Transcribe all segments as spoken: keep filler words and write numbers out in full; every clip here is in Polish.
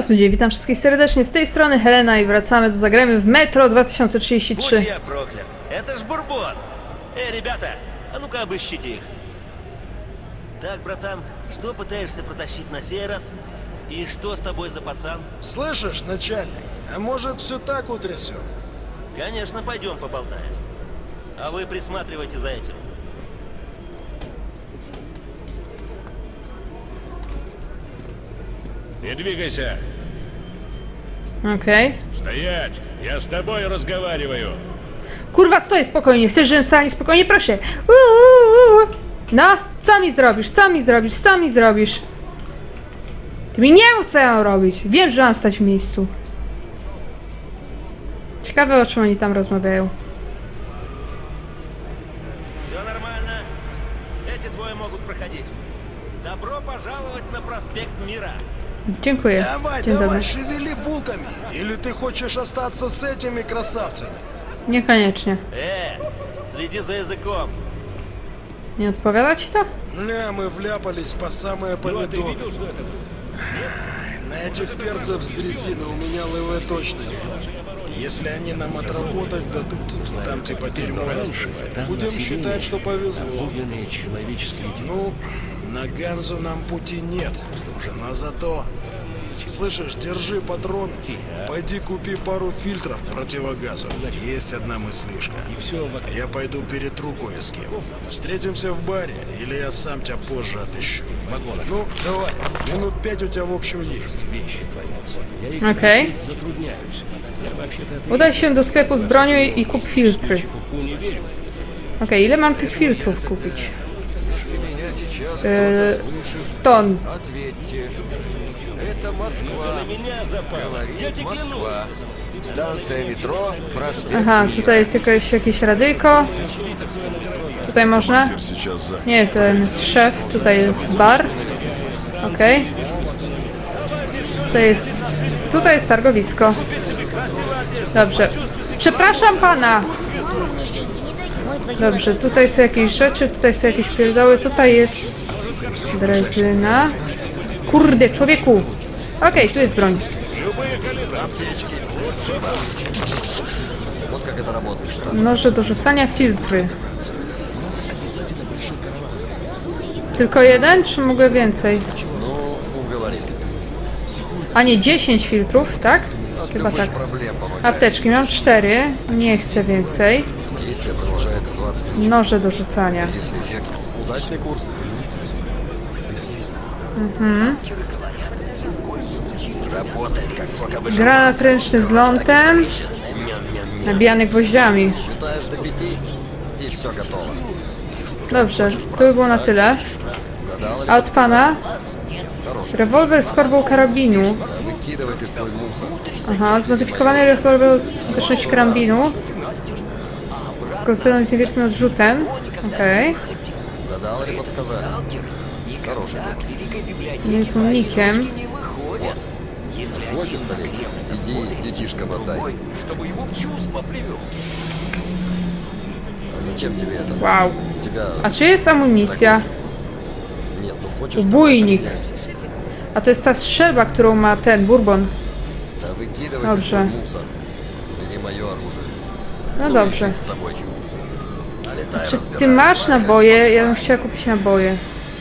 Siema ludzie, witam wszystkich serdecznie, z tej strony Helena i wracamy do zagramy w Metro dwa tysiące trzydzieści trzy. Будь я проклят. Это ж Бурбон. Эй, ребята, а ну-ка обыщите их. Так, братан, что пытаешься протащить на сей раз? И что с тобой за пацан? Слышишь, начальник, а может все так утрясем? Конечно, пойдем поболтаем. А вы присматривайте за этим. Не двигайся. Okej. Okay. Стоять. Я с тобой разговариваю. Kurwa, stoj spokojnie. Chcesz, żebym stała niespokojnie? Proszę. Uuu. No, co mi zrobisz? Co mi zrobisz? Co mi zrobisz? Ty mi nie mów, co ja mam robić. Wiem, że mam stać w miejscu. Ciekawe, o czym oni tam rozmawiają. Все нормально. Эти двое могут проходить. Добро пожаловать на проспект Мира. Dziękuję. Давай, Dzień давай, dobry. шевели булками. Или ты хочешь остаться с этими красавцами? Niekoniecznie. Э, следи за языком. Nie odpowiada ci to? Не, мы вляпались по самое Ну, а ты помидор. видел, что это? На этих перцев с дрезины у меня ЛВ точно нет. Если они нам отработать дадут, там типа дерьмо разжевать, будем считать, что повезло. Ну, на Ганзу нам пути нет, но зато... Слышишь, держи патроны, пойди купи пару фильтров противогазу. Есть одна мыслишка. А я пойду перетру кое с кем. Встретимся в баре, или я сам тебя позже отыщу. Ну, давай, минут пять у тебя в общем есть. Okej. Udaj się do sklepu z bronią i kup filtry. Okej, okay, ile mam tych filtrów kupić? Yy, Ston. Это Москва. Говорит Москва. Станция метро, проспект Aha, Мира. tutaj jest jakieś, jakieś radyjko. Tutaj można? Nie, to jest szef. Tutaj jest bar. Okej. Okay. Tutaj jest... Tutaj jest targowisko. Dobrze. Przepraszam pana! Dobrze, tutaj są jakieś rzeczy, tutaj są jakieś pierdoły, tutaj jest drezyna. Kurde, człowieku! Okej, okay, tu jest broń. Noże do rzucania, filtry. Tylko jeden, czy mogę więcej? A nie, dziesięć filtrów, tak? Chyba tak. Apteczki, mam cztery. Nie chcę więcej. Noże do rzucania. Mhm. Granat ręczny z lądem. Nabijany gwoździami. Dobrze, to by było na tyle. A od pana? Rewolwer z korbą karabinu. Aha, zmodyfikowany rewolwer z skuteczności karabinu. Skonstruowany z niewielkim odrzutem. Okej. Nie tłumnikiem. Wow. A czy jest amunicja? Ubójnik. A to jest ta strzelba, którą ma ten Bourbon. Dobrze. No dobrze. Czy ty masz naboje? Ja bym chciała kupić naboje.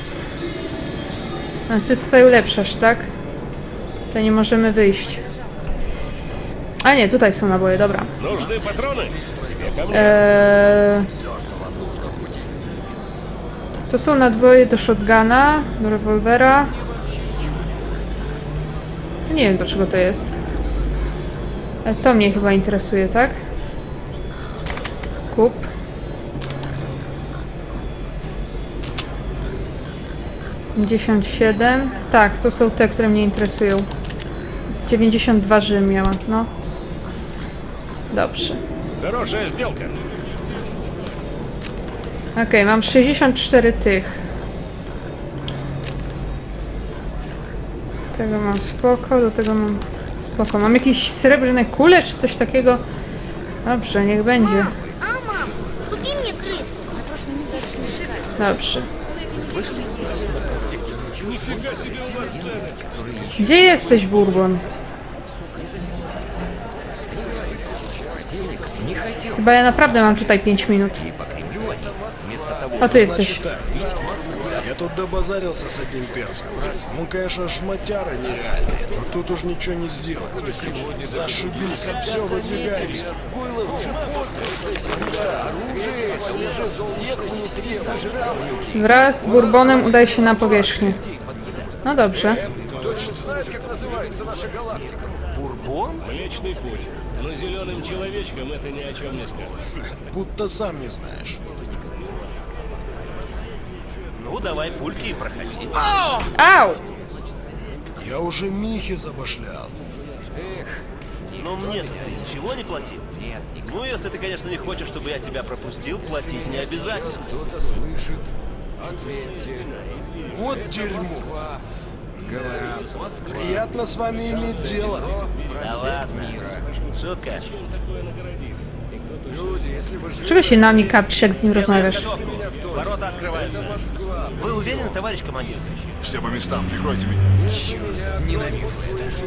A ty tutaj ulepszasz, tak? Tutaj nie możemy wyjść. A nie, tutaj są naboje, dobra. Eee... To są naboje do shotguna, do rewolwera. Nie wiem, do czego to jest. E, to mnie chyba interesuje, tak? Kup. pięćdziesiąt siedem. Tak, to są te, które mnie interesują. Z dziewięćdziesiąt dwa Rzym miała, no. Dobrze. Okej, okay, mam sześćdziesiąt cztery tych. Tego mam spoko, do tego mam spoko. Mam jakieś srebrne kule, czy coś takiego? Dobrze, niech będzie. Dobrze. Gdzie jesteś, Bourbon? Chyba ja naprawdę mam tutaj pięć minut. A tu jesteś. Так, я тут добазарился с одним перцем. Он, конечно, шматяра нереальный, но тут уж ничего не сделать. Зашибись, все, выдвигаемся. Wraz z Bourbonem udaj się na powierzchnię. No dobrze. Бурбон? Млечный путь. Но зеленым человечкам это ни о чем не скажет. Будто сам не знаешь. Ну, давай пульки и проходи. Au! Я уже Михе забашлял. Но мне ты ничего не платил? Нет. Ну, если ты, конечно, не хочешь, чтобы я тебя пропустил, платить не обязательно. Кто-то слышит. Ответьте. Вот дерьмо. Да. Приятно с вами иметь дело. Да ладно. Шутка. Czego się na mnie kapcisz, jak z nim rozmawiasz? Ворота открываются. Вы уверены, товарищ командир? Все по местам, прикройте меня. Ненавижу это.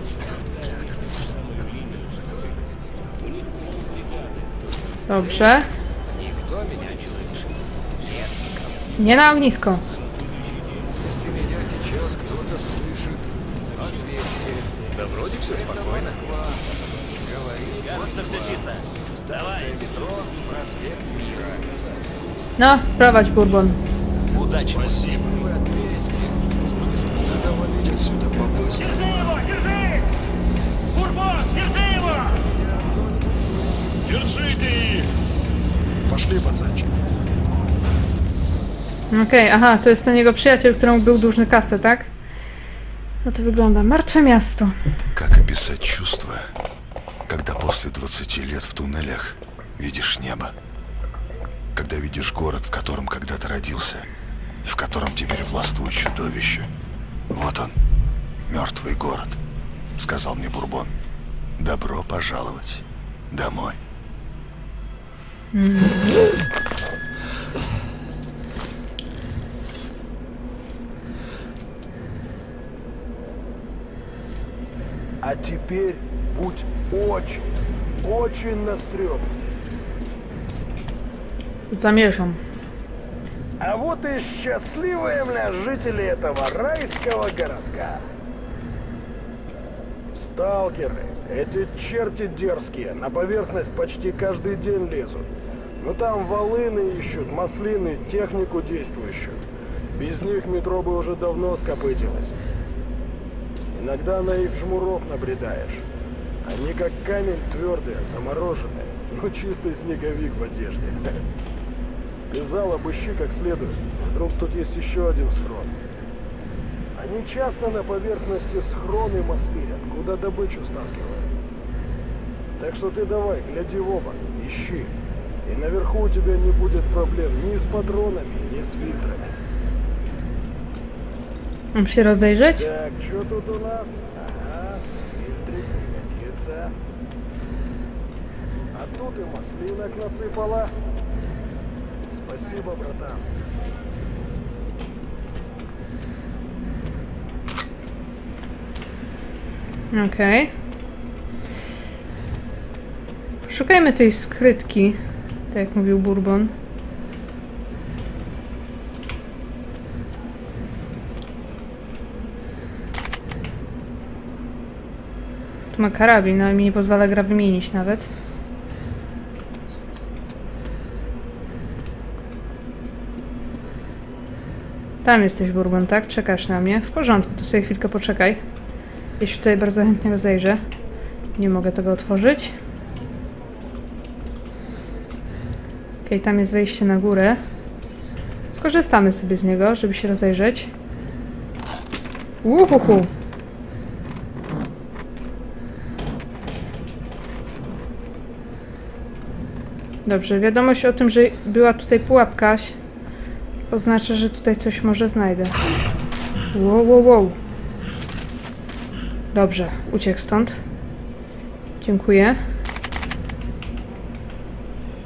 Dobrze. Nie na ognisko. Если меня сейчас кто-то слышит, ответьте. Да вроде все спокойно. Говорит Кажется, все чисто. станция метро, проспект Мира. No, prowadź, Bourbon. Удачи. Спасибо. Надо валить отсюда побыстрее. его! Держи! Бурбон, держи его! Держите их! Пошли, пацанчик. Okej, aha, to jest ten jego przyjaciel, któremu był dłużny kasę, tak? No to wygląda. Martwe miasto. Как описать чувство, когда после двадцати лет в туннелях видишь небо? Когда видишь город, в котором когда-то родился, и в котором теперь властвует чудовище. Вот он, мертвый город, сказал мне Бурбон. Добро пожаловать домой. А теперь будь очень, очень настрём. Zamierzam. А вот и счастливые, мля, жители этого райского городка. Сталкеры, эти черти дерзкие, на поверхность почти каждый день лезут. Но там волыны ищут, маслины, технику действующую. Без них метро бы уже давно скопытилось. Иногда на их жмуров набредаешь. Они как камень твердые, замороженные, но чистый снеговик в одежде. Сказал, обыщи как следует, вдруг тут есть еще один схрон. Они часто на поверхности схроны маслят, куда добычу сталкивают. Так что ты давай, гляди в оба, ищи. И наверху у тебя не будет проблем ни с патронами, ни с фильтрами. Mam się rozejrzeć? Так, что тут у нас? Ага, фильтрик пригодится. А тут и маслинок насыпала. Спасибо, братан. Okej. Szukajmy tej skrytki, tak jak mówił Bourbon. Tu ma karabin, ale mi nie pozwala gra wymienić nawet. Tam jesteś, Bourbon, tak? Czekasz na mnie. W porządku, to sobie chwilkę poczekaj. Ja się tutaj bardzo chętnie rozejrzę. Nie mogę tego otworzyć. Okej, tam jest wejście na górę. Skorzystamy sobie z niego, żeby się rozejrzeć. Uhuhu. Dobrze, wiadomość o tym, że była tutaj pułapka, oznacza, że tutaj coś może znajdę. Wow, wow, wow. Dobrze, uciekł stąd. Dziękuję.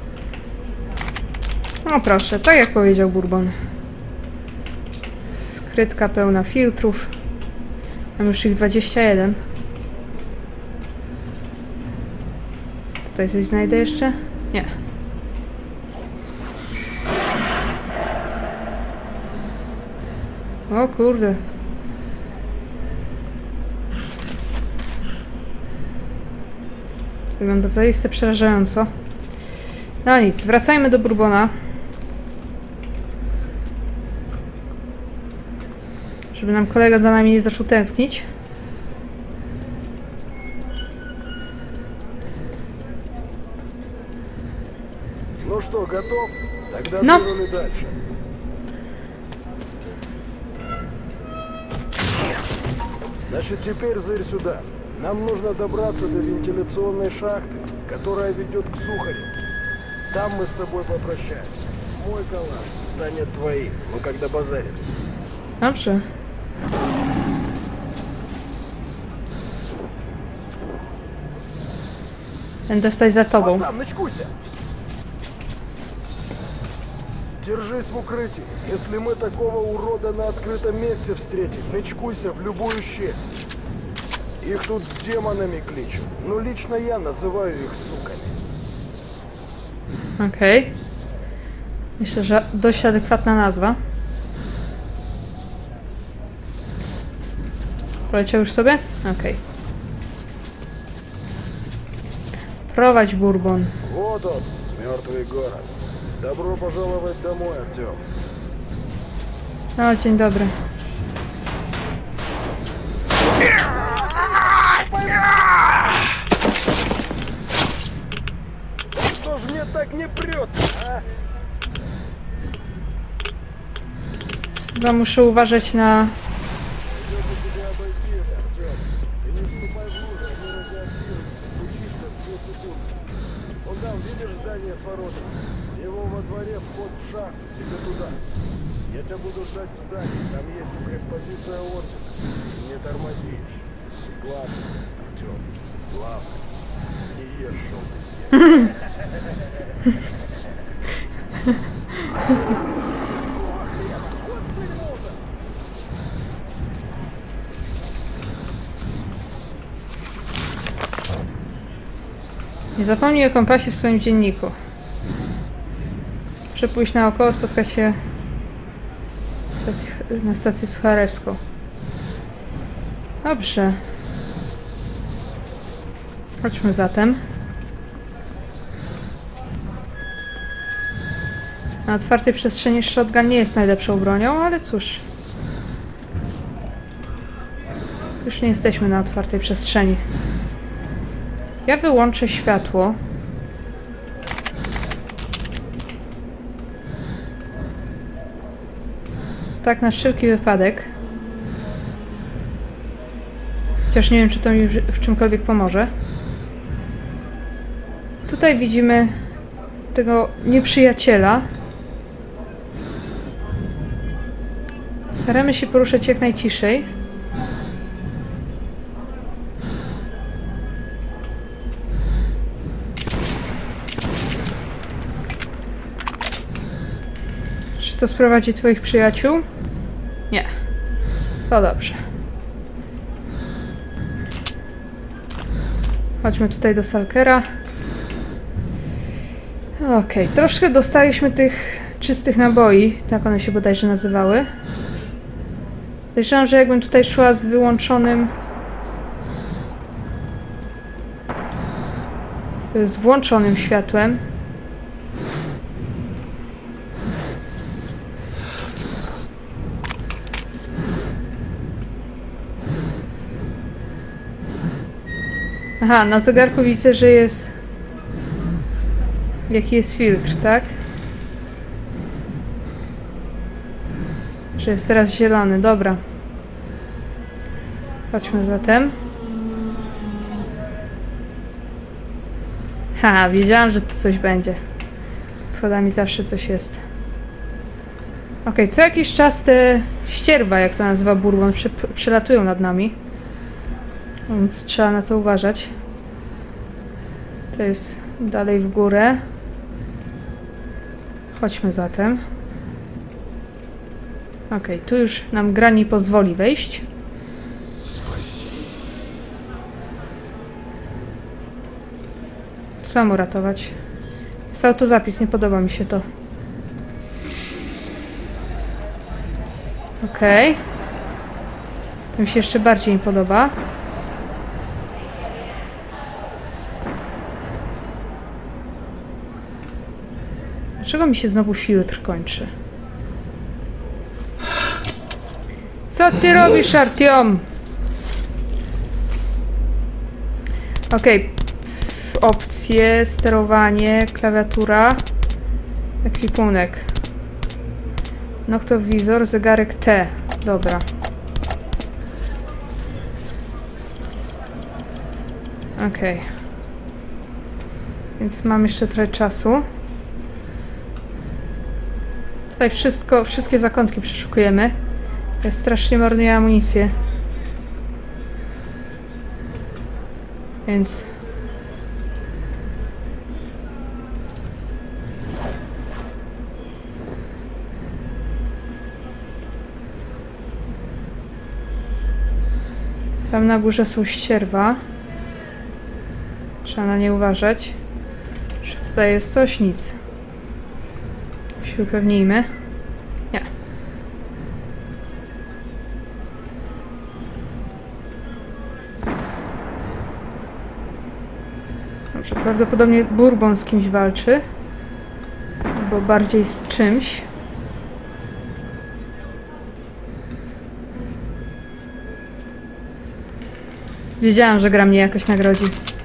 No proszę, tak jak powiedział Bourbon. skrytka pełna filtrów. Mam już ich dwadzieścia jeden. Tutaj coś znajdę jeszcze? Nie. O kurde. Wygląda zaiste przerażająco. No nic, wracajmy do Bourbona. Żeby nam kolega za nami nie zaczął tęsknić. Ну что, готов? Тогда No. двинули дальше. Значит, теперь зырь сюда. Нам нужно добраться до вентиляционной шахты, которая ведет к Сухарю. Там мы с тобой попрощаемся. Мой калаш станет твоим, мы когда базарим. Dobrze. Będę stać za tobą. Там, начкуйся! Держись в укрытии. Если мы такого урода на открытом месте встретим, начкуйся в любую щель. Их тут демонами кличут. Но лично я называю их суками. Okej. Okay. Myślę, że dość adekwatna nazwa. Poleciał już sobie? Okej. Okay. Prowadź, Bourbon. Вот он, мертвый город. Добро пожаловать домой, Артем. No, dzień dobry. Что ж мне так не прет, а? Chyba muszę uważać na... Придется тебя обойти, Артем. Ты не вступай в лужу, они радиоактивны. Спустишься в две секунды. Вон там, видишь здание с воротами? Его во дворе вход в шахту, тебе туда. Я тебя буду ждать в здании, там есть укреппозиция ордена. Не тормози. Главное, Артем, главное, не ешь желтый Nie zapomnij o kompasie w swoim dzienniku. Muszę pójść naokoło, spotkać się na stacji Sucharewską. Dobrze. Chodźmy zatem. Na otwartej przestrzeni shotgun nie jest najlepszą bronią, ale cóż. Już nie jesteśmy na otwartej przestrzeni. Ja wyłączę światło. Tak na wszelki wypadek. Chociaż nie wiem, czy to mi w czymkolwiek pomoże. Tutaj widzimy tego nieprzyjaciela. Staramy się poruszać jak najciszej. Czy to sprowadzi twoich przyjaciół? Nie. To dobrze. Chodźmy tutaj do Salkera. Okej, okay. Troszkę dostaliśmy tych czystych naboi, tak one się bodajże nazywały. Podejrzewam, że jakbym tutaj szła z wyłączonym... z włączonym światłem. Aha, na zegarku widzę, że jest... jaki jest filtr, tak? Że jest teraz zielony, dobra. Chodźmy zatem. Ha, wiedziałam, że tu coś będzie. Z schodami zawsze coś jest. Okej, okay, co jakiś czas te ścierwa, jak to nazywa Bourbon, przy, przylatują nad nami. Więc trzeba na to uważać. To jest dalej w górę. Chodźmy zatem. Okej, okay, tu już nam gra nie pozwoli wejść. Sam uratować. Jest autozapis, nie podoba mi się to. Okej. Okay. To mi się jeszcze bardziej nie podoba. Dlaczego mi się znowu filtr kończy? Co ty robisz, Artyom? Okej. Okay. Opcje, sterowanie, klawiatura, ekwipunek. Noktowizor, zegarek T. Dobra. Okej. Okay. Więc mam jeszcze trochę czasu. Tutaj wszystko, wszystkie zakątki przeszukujemy. Ja strasznie marnuję amunicję. Więc... Tam na górze są ścierwa. Trzeba na nie uważać. Czy tutaj jest coś? Nic. Się upewnijmy. Nie. Dobrze, prawdopodobnie Bourbon z kimś walczy. Albo bardziej z czymś. Wiedziałam, że gra mnie jakoś nagrodzi.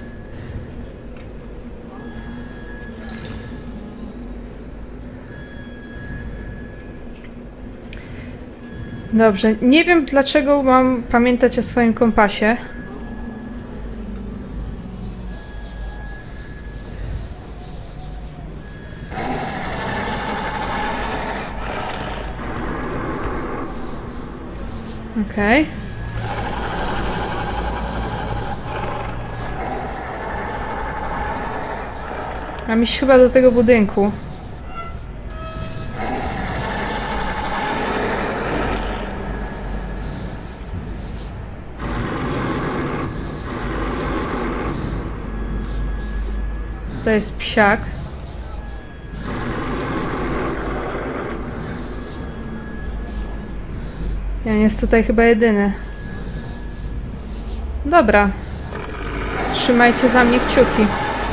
Dobrze, nie wiem dlaczego mam pamiętać o swoim kompasie. Okej. Okay. Mam iść chyba do tego budynku. To jest psiak. Ja jest tutaj chyba jedyny. Dobra. Trzymajcie za mnie kciuki.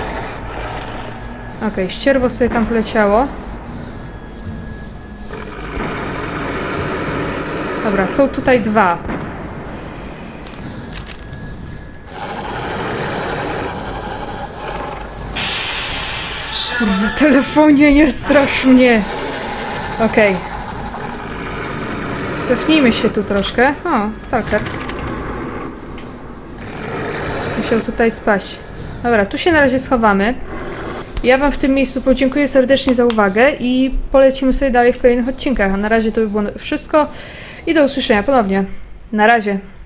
Okej, okay, ścierwo sobie tam poleciało. Dobra, są tutaj dwa. Kurwa, telefonie, nie strasz mnie. Okej. Okay. Cofnijmy się tu troszkę. O, stalker. Musiał tutaj spaść. Dobra, tu się na razie schowamy. Ja wam w tym miejscu podziękuję serdecznie za uwagę i polecimy sobie dalej w kolejnych odcinkach. A na razie to by było wszystko i do usłyszenia ponownie. Na razie.